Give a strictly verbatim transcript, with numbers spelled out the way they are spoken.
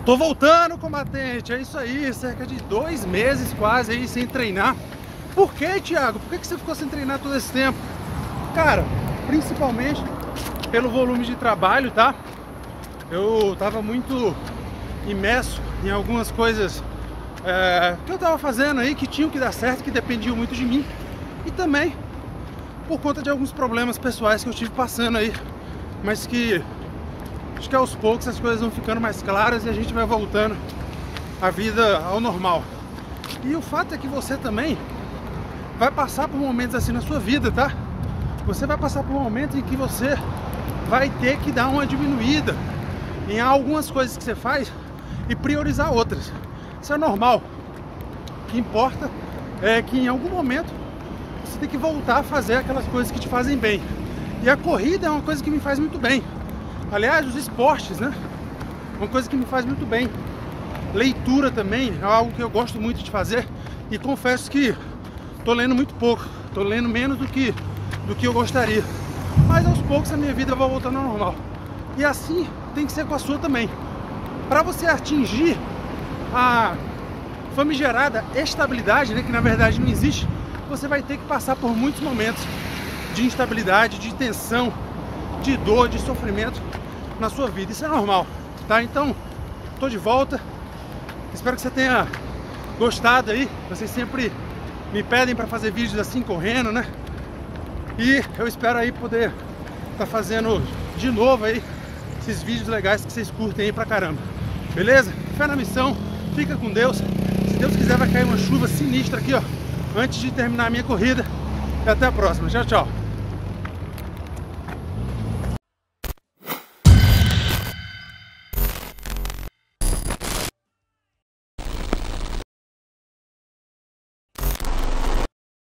Tô voltando, combatente, é isso aí, cerca de dois meses quase aí sem treinar. Por que, Thiago? Por que você ficou sem treinar todo esse tempo? Cara, principalmente pelo volume de trabalho, tá? Eu tava muito imerso em algumas coisas é, que eu tava fazendo aí, que tinham que dar certo, que dependiam muito de mim. E também por conta de alguns problemas pessoais que eu tive passando aí, mas que acho que aos poucos as coisas vão ficando mais claras e a gente vai voltando a vida ao normal. E o fato é que você também vai passar por momentos assim na sua vida, tá? Você vai passar por momentos em que você vai ter que dar uma diminuída em algumas coisas que você faz e priorizar outras. Isso é normal. O que importa é que em algum momento você tem que voltar a fazer aquelas coisas que te fazem bem. E a corrida é uma coisa que me faz muito bem. Aliás, os esportes, né? Uma coisa que me faz muito bem. Leitura também é algo que eu gosto muito de fazer. E confesso que tô lendo muito pouco. Tô lendo menos do que, do que eu gostaria. Mas aos poucos a minha vida vai voltando ao normal. E assim tem que ser com a sua também. Para você atingir a famigerada estabilidade, né, que na verdade não existe, você vai ter que passar por muitos momentos de instabilidade, de tensão, de dor, de sofrimento na sua vida. Isso é normal, tá? Então, tô de volta. Espero que você tenha gostado aí. Vocês sempre me pedem para fazer vídeos assim, correndo, né? E eu espero aí poder tá fazendo de novo aí esses vídeos legais que vocês curtem aí pra caramba. Beleza? Fé na missão. Fica com Deus. Se Deus quiser vai cair uma chuva sinistra aqui, ó, antes de terminar a minha corrida. E até a próxima. Tchau, tchau.